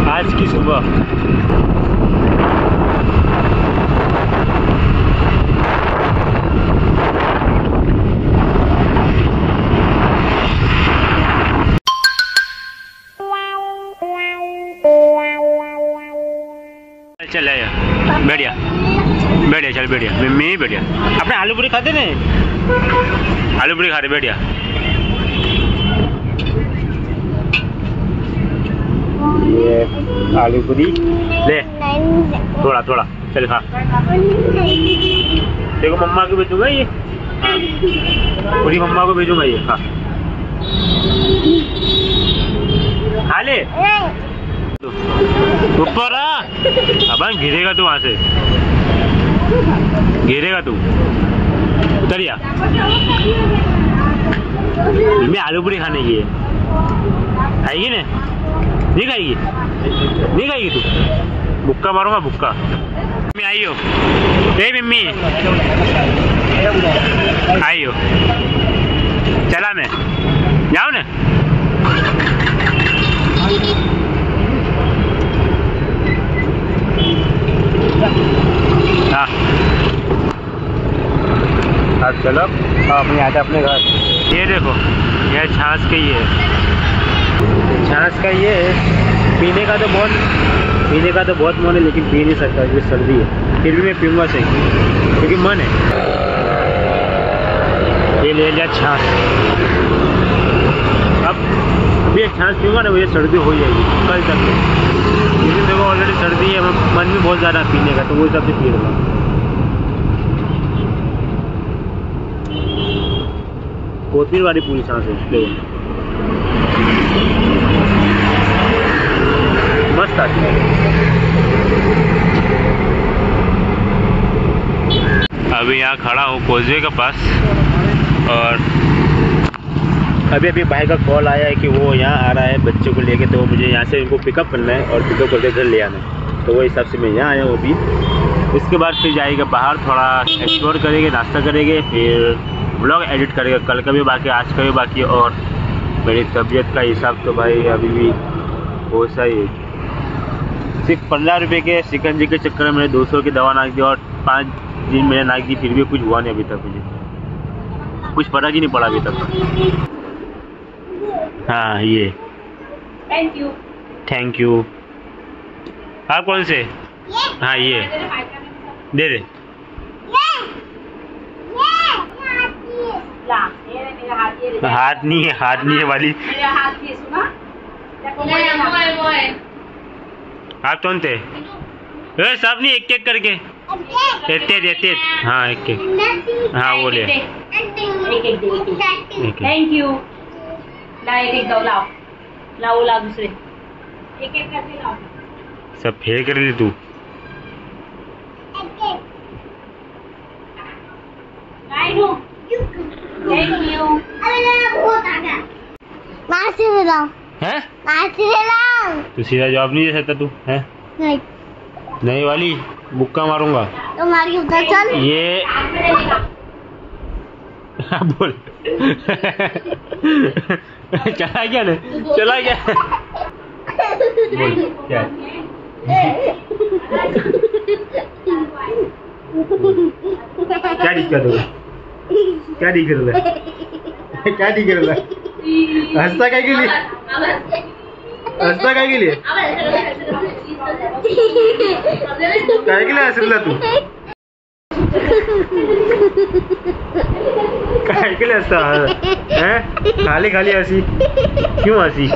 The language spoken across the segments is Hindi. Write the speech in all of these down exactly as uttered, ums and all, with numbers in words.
आज की सुबह चल आया बढ़िया बढ़िया चल बढ़िया मम्मी बढ़िया। अपने आलू पूरी खाते नहीं? आलू पूरी खा रहे बढ़िया। ये आलू पूरी ले थोड़ा थोड़ा चल खा। देखो मम्मा को भेजूंगा ये। हाँ पूरी मम्मा को भेजूंगा ये। खा खा ले ऊपर आ। अब गिरेगा तू वहां से गिरेगा तू उतरिया। मैं आलू पूरी खाने की है। खाएगी ना? नहीं खाएगी? नहीं खाएगी तू? बुक्का मारूंगा बुक्का। मम्मी आई हो? ए मम्मी आई हो? चला मैं जाऊँ ना? हाँ अब चलो अपने आते अपने घर। ये देखो यह छाछ का ही है। छाछ का ये है। पीने का तो बहुत पीने का तो बहुत मन है लेकिन पी नहीं सकता क्योंकि सर्दी है। फिर भी मैं पीऊँगा सही क्योंकि मन है। ये ले लिया छाछ। अब ये छाछ पीऊँगा ना मुझे सर्दी हो जाएगी कल तक में। क्योंकि देखो ऑलरेडी सर्दी है मन भी बहुत ज़्यादा पीने का तो वो हिसाब से पी लूँगा। कोथिंबीर वाली पूरी सांस है मस्त आती है। अभी यहाँ खड़ा हूँ कोजवे के पास और अभी अभी भाई का कॉल आया है कि वो यहाँ आ रहा है बच्चों को लेके। तो मुझे यहाँ से उनको पिकअप करना है और पिकअप करके घर ले आना है। तो वो हिसाब से मैं यहाँ आया हूँ अभी। इसके बाद फिर जाएगा बाहर थोड़ा एक्सप्लोर करेंगे नाश्ता करेंगे फिर ब्लॉग एडिट करेगा। कल का भी बाकी आज का भी बाकी। और मेरी तबीयत का हिसाब तो भाई अभी भी बहुत सा ही है। सिर्फ पंद्रह रुपये के शिकंजी के चक्कर में मैंने दो सौ की दवा नाक दी और पाँच दिन मैंने नाक दी फिर भी कुछ हुआ नहीं अभी तक। मुझे कुछ फर्क ही नहीं पड़ा अभी तक। हाँ ये थैंक यू थैंक यू। आप कौन से? हाँ ये दे दे। हाथ नहीं है हाथ नहीं है वाली। आप कौन थे? सब नहीं एक एक करके एते देते। हाँ एक एक। हाँ वो ले थैंक यू। ला एक एक दो लाओ लाओ ला दूसरे एक एक करके लाओ। सब फेंक कर दे तू। Thank you. हैं? तू सीधा जवाब नहीं दे सकता तू है? नहीं नहीं वाली बुक्का मारूंगा। तुम्हारी उधर चल। ये बोल चला गया ना चला गया। बोल क्या क्या दिक्कत हो? क्या दिख रहा है? क्या दिख रहा है? हंसता क्या के लिए? हंसता क्या के लिए? क्या के लिए हंस रहा तू? क्या के लिए हंसता है? खाली खाली हंसी क्यों हंसी?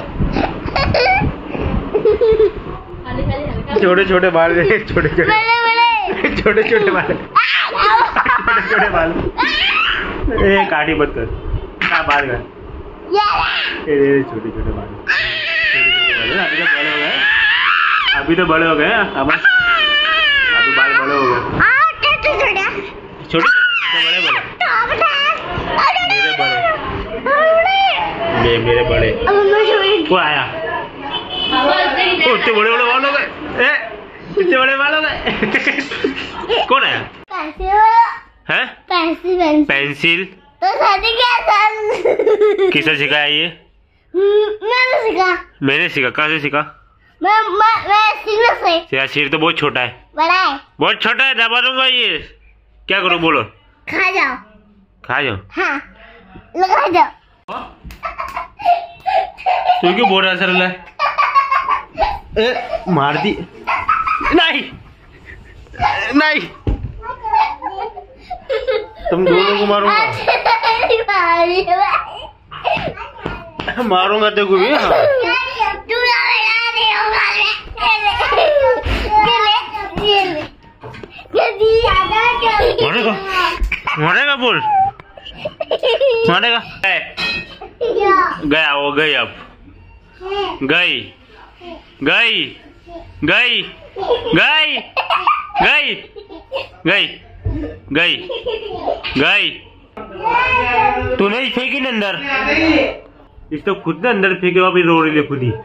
छोटे छोटे बाल छोटे छोटे छोटे छोटे बाल छोटे छोटे बाल। ए काटी मत कर क्या बाल कर। छोटे छोटे बाल अभी तो बड़े हो गए। अभी तो बड़े हो गए। अब अभी बाल बड़े हो गए। छोटे छोटे बड़े बड़े मेरे बड़े मेरे बड़े। वो आया इतने बड़े बड़े बाल हो गए। इतने बड़े बाल हो गए। कौन आया? हैं? पेंसिल पेंसिल तो शादी क्या किसने सिखाया ये? मैंने सीखा। मैंने सीखा। कहाँ से सीखा? मैं मैं मैं सिर से तेरा सिर तो बहुत छोटा है, बड़ा है। बहुत छोटा है, दबा दूंगा ये। क्या करूं बोलो? खा जाओ। खा जाओ? हाँ, लगा जाओ। तू क्यों बोल रहा है सरला? ए, मार दी। नहीं नहीं, तुम दोनों को मारूंगा। मारूंगा तेरे को भी। हाँ मारेगा, मारेगा बोल, मारेगा। गया वो, गई अब, गई गई गई गई गई गई गई गई। तू नहीं फेंकी ना अंदर, इस तो खुद ने अंदर फेंके, अभी रो रही है खुद ही।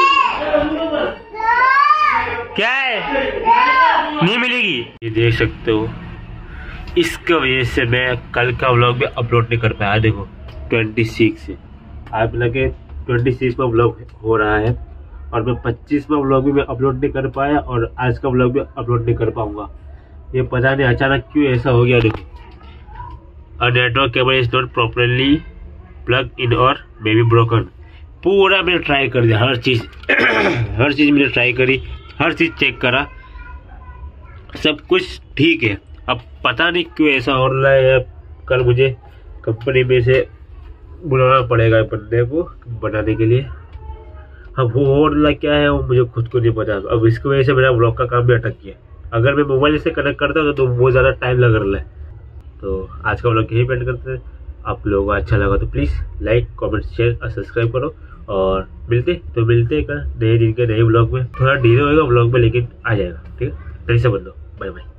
क्या है? नहीं मिलेगी। ये देख सकते हो, इसका वजह से मैं कल का व्लॉग भी अपलोड नहीं कर पाया। देखो छब्बीस से आप लगे छब्बीस में व्लॉग हो रहा है और मैं पच्चीस में व्लॉग भी मैं अपलोड नहीं कर पाया और आज का व्लॉग भी अपलोड नहीं कर पाऊंगा। ये पता नहीं अचानक क्यों ऐसा हो गया। देखो, और network cable is not properly plug in और मे बी ब्रोकन। पूरा मैंने ट्राई कर दिया, हर चीज़ हर चीज़ मैंने ट्राई करी, हर चीज़ चेक करा, सब कुछ ठीक है। अब पता नहीं क्यों ऐसा हो रहा है। कल मुझे कंपनी में से बुलाना पड़ेगा बंदे को बनाने के लिए। अब वो हो रहा क्या है वो मुझे खुद को नहीं पता। अब इसकी वजह से मेरा ब्लॉग का काम भी अटक गया। अगर मैं मोबाइल से कनेक्ट करता हूँ तो बहुत ज़्यादा टाइम लग रहा है। तो आज का ब्लॉग यही पेंड करते हैं। आप लोगों को अच्छा लगा तो प्लीज़ लाइक कमेंट शेयर और सब्सक्राइब करो। और मिलते तो मिलते का नए दिन के नए ब्लॉग में। थोड़ा डिले होएगा ब्लॉग में, लेकिन आ जाएगा। ठीक है, नहीं से बंदो, बाय बाय।